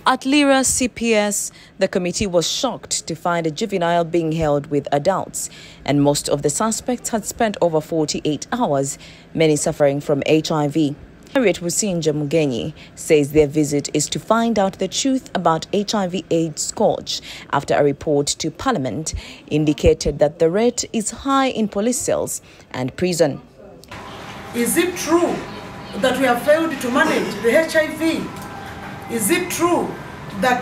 At Lira CPS, the committee was shocked to find a juvenile being held with adults, and most of the suspects had spent over 48 hours, many suffering from HIV. Harriet Wusinja Mugenyi says their visit is to find out the truth about HIV/AIDS scourge after a report to Parliament indicated that the rate is high in police cells and prison. Is it true that we have failed to manage the HIV? Is it true that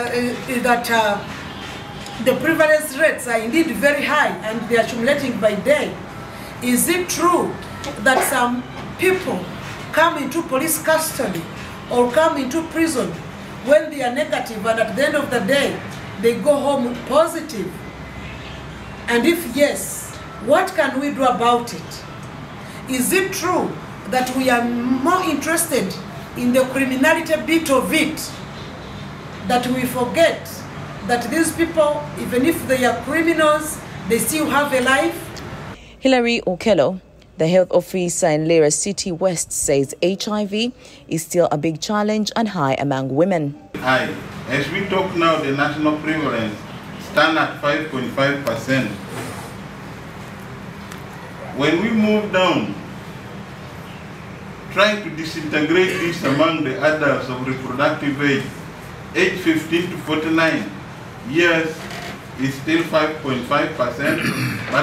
the prevalence rates are indeed very high and they are accumulating by day? Is it true that some people come into police custody or come into prison when they are negative and at the end of the day they go home positive? And if yes, what can we do about it? Is it true that we are more interested in the criminality bit of it, that we forget that these people, even if they are criminals, they still have a life? Hilary Okello, the health officer in Lira City West, says HIV is still a big challenge and high among women. High. As we talk now, the national prevalence stands at 5.5%. When we move down, trying to disintegrate this among the adults of reproductive age 15 to 49 years is still 5.5%, but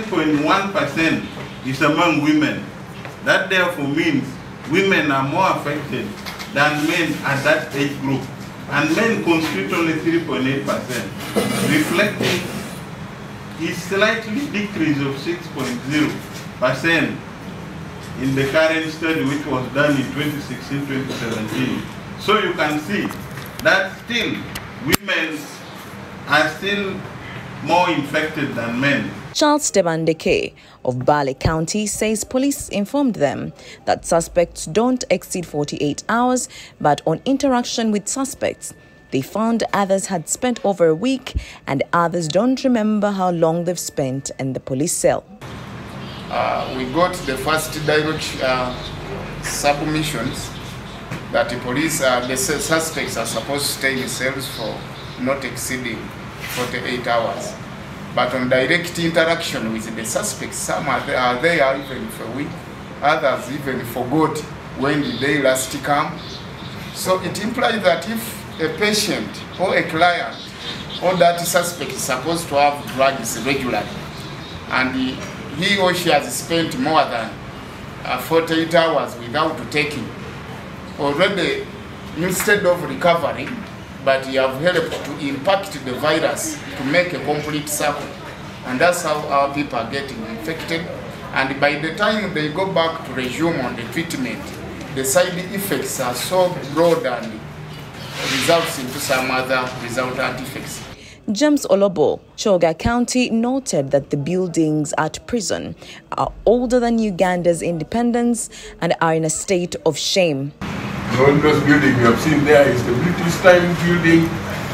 7.1% is among women. That therefore means women are more affected than men at that age group, and men constitute only 3.8%, reflecting a slightly decrease of 6.0% in the current study which was done in 2016-2017. So you can see that still women are still more infected than men. Charles Debandeke of Bale County says police informed them that suspects don't exceed 48 hours, but on interaction with suspects, they found others had spent over a week and others don't remember how long they've spent in the police cell. We got the first direct submissions that the police, the suspects are supposed to stay in cells for not exceeding 48 hours. But on direct interaction with the suspects, some are there even for a week, others even forgot when did they last come. So it implies that if a patient or a client or that suspect is supposed to have drugs regularly, and he or she has spent more than 48 hours without taking, already instead of recovering, but you have helped to impact the virus to make a complete circle. And that's how our people are getting infected. And by the time they go back to resume on the treatment, the side effects are so broad and results into some other resultant effects. James Olobo, Choga County, noted that the buildings at prison are older than Uganda's independence and are in a state of shame. The oldest building you have seen there is the British time building.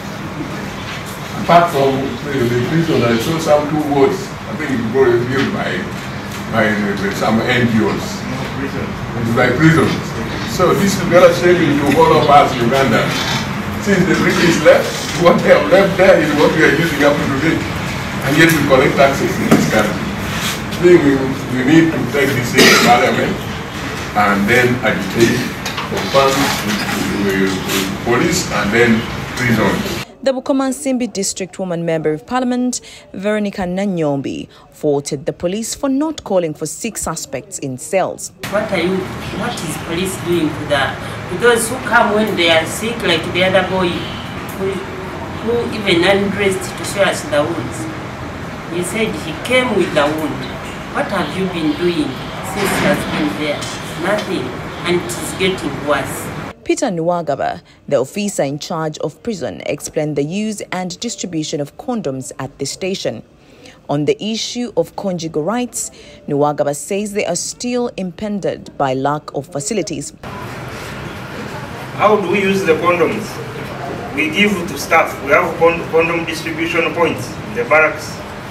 Apart from the prison, I saw some 2 wards. I think it was built by some NGOs. It's by prisons. So this is very shaming to all of us Ugandans. Since the British left, what they have left there is what we are using up to today. And yet we collect taxes in this country. I think we need to take this in Parliament and then agitate for funds to police and then prisons. The Bukomansimbi District Woman Member of Parliament, Veronica Nanyombi, faulted the police for not calling for 6 suspects in cells. What is police doing to those who come when they are sick, like the other boy who even undressed to show us the wounds? He said he came with the wound. What have you been doing since he has been there? Nothing, and it is getting worse. Peter Nwagaba, the officer in charge of prison, explained the use and distribution of condoms at the station. On the issue of conjugal rights, Nwagaba says they are still impeded by lack of facilities. How do we use the condoms? We give to staff. We have condom distribution points in the barracks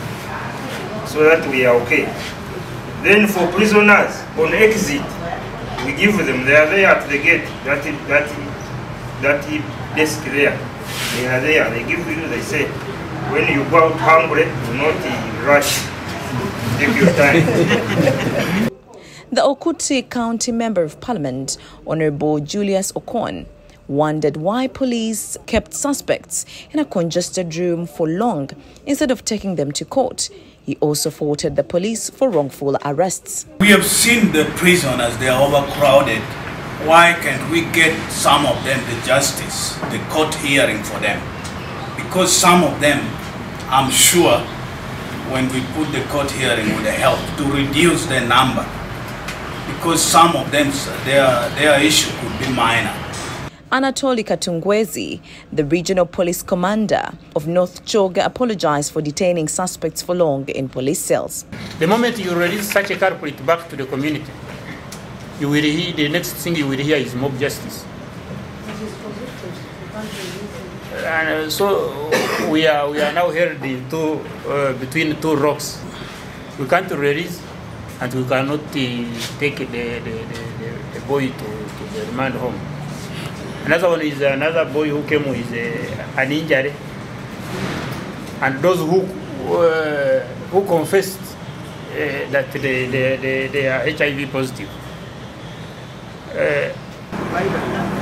so that we are okay. Then for prisoners, on exit, we give them. They are there at the gate. That desk there. They are there. They give you. They say, when you go out hungry, do not rush. Take your time. The Okuti County Member of Parliament, Honorable Julius Okon, wondered why police kept suspects in a congested room for long instead of taking them to court. He also faulted the police for wrongful arrests. We have seen the prisoners, they are overcrowded. Why can't we get some of them the justice, the court hearing for them? Because some of them, I'm sure, when we put the court hearing would help to reduce their number. Because some of them, their issue could be minor. Anatoli Katungwezi, the regional police commander of North Choga, apologized for detaining suspects for long in police cells. The moment you release such a culprit back to the community, you will hear, the next thing you will hear is mob justice. And so we are now held between two rocks. We can't release, and we cannot take the boy to the remand home. Another one is another boy who came with an injury, and those who confessed that they are HIV positive.